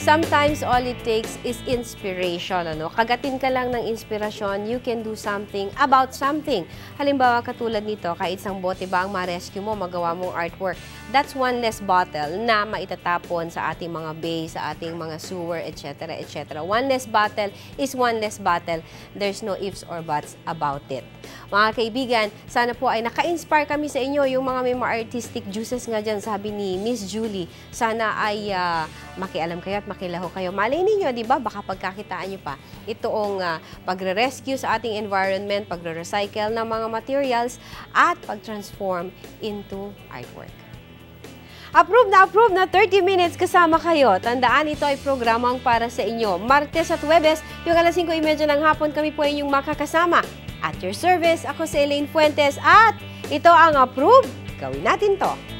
sometimes all it takes is inspiration. Kagatin ka lang ng inspirasyon, you can do something about something. Halimbawa, katulad nito, kahit isang bote ba ang ma-rescue mo, magawa mong artwork. That's one less bottle na maitatapon sa ating mga bay, sa ating mga sewer, etc. etc. One less bottle is one less bottle. There's no ifs or buts about it. Mga kaibigan, sana po ay naka-inspire kami sa inyo, yung mga may artistic juices nga dyan, sabi ni Miss Julie. Sana ay makialam kayo at makilaho kayo. Malay ninyo, di ba? Baka pagkakitaan nyo pa. Itoong pagre-rescue sa ating environment, pagre-recycle ng mga materials, at pag-transform into artwork. Approve na 30 minutes kasama kayo. Tandaan, ito ay programang para sa inyo. Martes at Huwebes, yung alas 5:30 ng hapon, kami po inyong makakasama. At your service, ako si Elaine Fuentes at ito ang Approve. Gawin natin to.